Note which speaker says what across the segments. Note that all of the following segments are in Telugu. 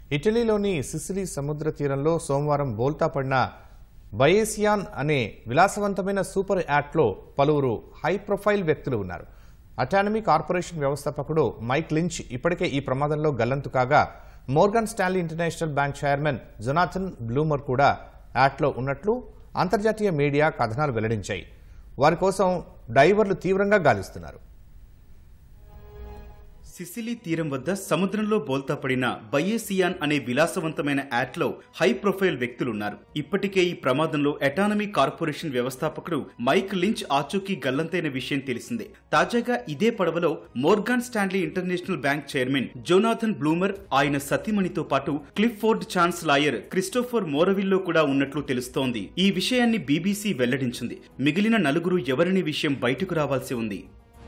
Speaker 1: ఇటలీలోని సిసిలీ సముద్ర తీరంలో సోమవారం బోల్తా పడిన బయేసియాన్ అనే విలాసవంతమైన సూపర్ యాట్లో పలువురు హై ప్రొఫైల్ వ్యక్తులు ఉన్నారు. అటానమీ కార్పొరేషన్ వ్యవస్థాపకుడు మైక్ లించ్ ఇప్పటికే ఈ ప్రమాదంలో గల్లంతు కాగా, Morgan Stanley international bank chairman Jonathan Bloomer కూడా యాట్లో ఉన్నట్లు అంతర్జాతీయ మీడియా కథనాలు వెల్లడించాయి. వారి కోసం డైవర్లు తీవ్రంగా గాలిస్తున్నారు.
Speaker 2: సిసిలీ తీరం వద్ద సముద్రంలో బోల్తా పడిన బయేసియాన్ అనే విలాసవంతమైన యాట్లో హై ప్రొఫైల్ వ్యక్తులున్నారు. ఇప్పటికే ఈ ప్రమాదంలో అటానమీ కార్పొరేషన్ వ్యవస్థాపకుడు మైక్ లించ్ ఆచూకీ గల్లంతైన విషయం తెలిసిందే. తాజాగా ఇదే పడవలో Morgan Stanley international bank chairman Jonathan Bloomer, ఆయన సతీమణితో పాటు Clifford Chance lawyer Christopher Morvillo కూడా ఉన్నట్లు తెలుస్తోంది. ఈ విషయాన్ని బీబీసీ వెల్లడించింది. మిగిలిన నలుగురు ఎవరనే విషయం బయటకు రావాల్సి ఉంది.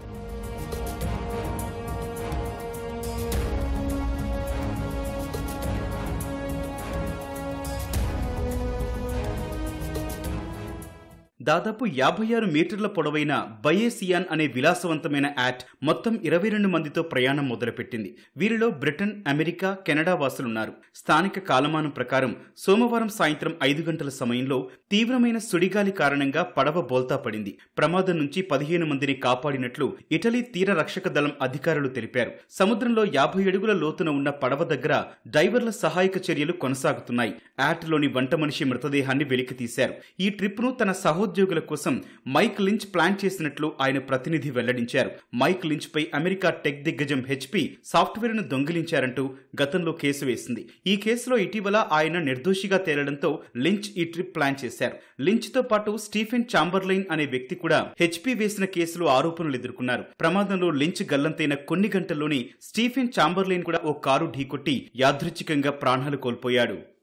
Speaker 2: దాదాపు 56 మీటర్ల పొడవైన బయేసియాన్ అనే విలాసవంతమైన యాట్ మొత్తం 22 మందితో ప్రయాణం మొదలుపెట్టింది. వీరిలో బ్రిటన్, అమెరికా, కెనడా వాసులున్నారు. స్థానిక కాలమానం ప్రకారం సోమవారం సాయంత్రం 5 గంటల సమయంలో తీవ్రమైన సుడిగాలి కారణంగా పడవ బోల్తా పడింది. ప్రమాదం నుంచి 15 మందిని కాపాడినట్లు ఇటలీ తీర రక్షక దళం అధికారులు తెలిపారు. సముద్రంలో 50 అడుగుల లోతున ఉన్న పడవ దగ్గర డైవర్ల సహాయక చర్యలు కొనసాగుతున్నాయి. యాట్లోని వంట మనిషి మృతదేహాన్ని వెలికితీశారు. ఈ ట్రిప్ ను తన ఉద్యోగుల కోసం మైక్ లించ్ ప్లాన్ చేసినట్లు ఆయన ప్రతినిధి వెల్లడించారు. మైక్ లించ్ పై అమెరికా టెక్ దిగ్గజం HP సాఫ్ట్వేర్ ను దొంగిలించారంటూ గతంలో కేసు వేసింది. ఈ కేసులో ఇటీవల ఆయన నిర్దోషిగా తేలడంతో లించ్ ఈ ట్రిప్ ప్లాన్ చేశారు. లించ్ తో పాటు స్టీఫెన్ చాంబర్లైన్ అనే వ్యక్తి కూడా HP వేసిన కేసులో ఆరోపణలు ఎదుర్కొన్నారు. ప్రమాదంలో లించ్ గల్లంతైన కొన్ని గంటల్లోనే స్టీఫెన్ చాంబర్లైన్ కూడా ఓ కారు ఢీకొట్టి యాదృచ్ఛికంగా ప్రాణాలు కోల్పోయాడు.